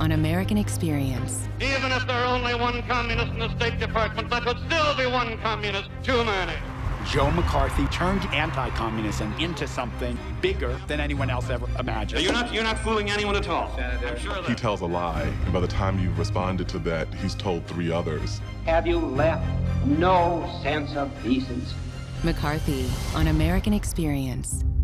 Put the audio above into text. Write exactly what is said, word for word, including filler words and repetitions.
on American Experience. Even if there are only one communist in the State Department, that would still be one communist too many. Joe McCarthy turned anti-communism into something bigger than anyone else ever imagined. You're not, you're not fooling anyone at all. I'm sure of that. He tells a lie, and by the time you've responded to that, he's told three others. Have you left no sense of decency? McCarthy on American Experience.